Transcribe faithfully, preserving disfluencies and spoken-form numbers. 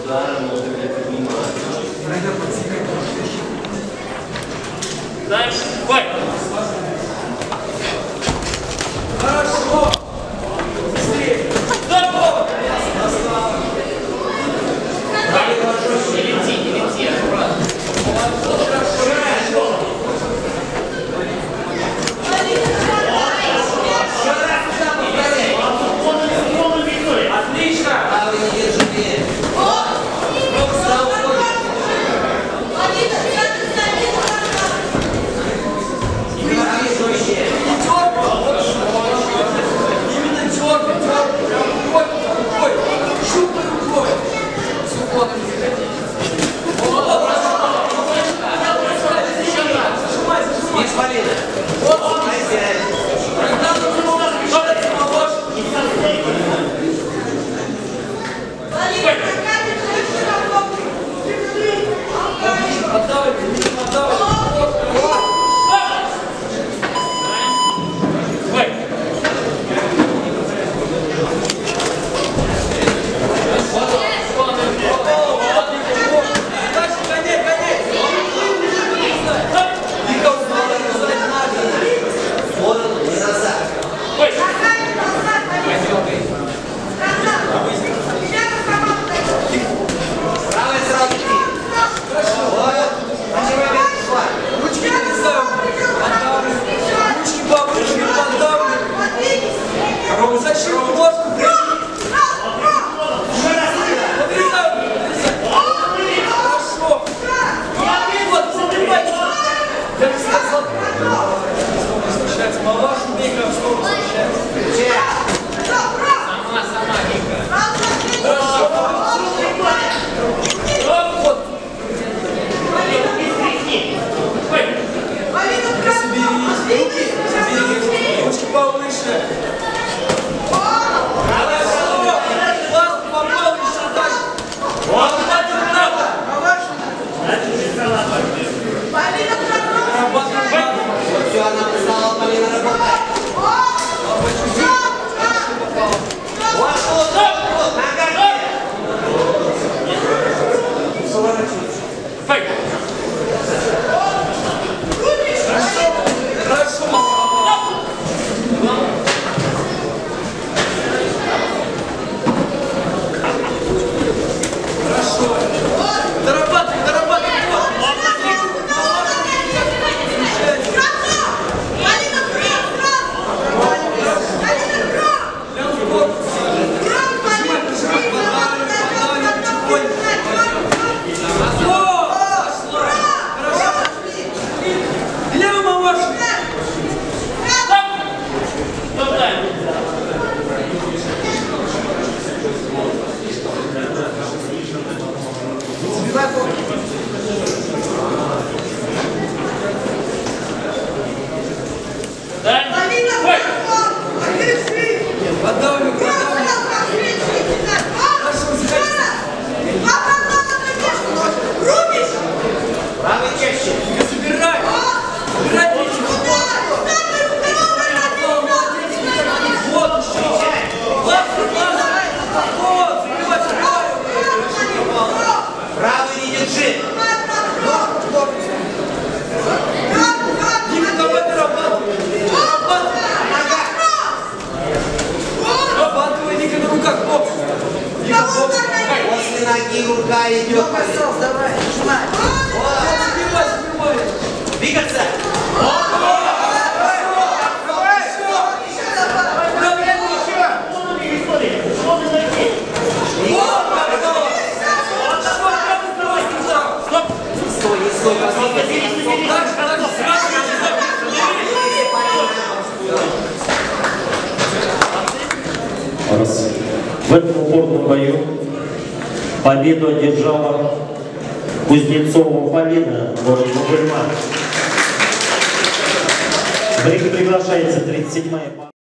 удара можно не поднимать. Дальше. Бой! Хорошо! Быстрее! Готово! Не лети, не лети, аккуратно. Отлично! А вы не держите. Именно дергай, дергай, рукой, рукой, щупай рукой. С уклоном не заходи. Зажимай, зажимай. Есть Полина. Вот, Хозяин. когда ты можешь решать, помочь. Отдавай, отдавай. Ноги, рука идет. Давай, нажимай. Забивай, забивай. Двигаться. Стой, не стой, Раз. В этом упорном бою победу одержала Кузнецова Полина, город Бугульма. В ринг приглашается тридцать седьмая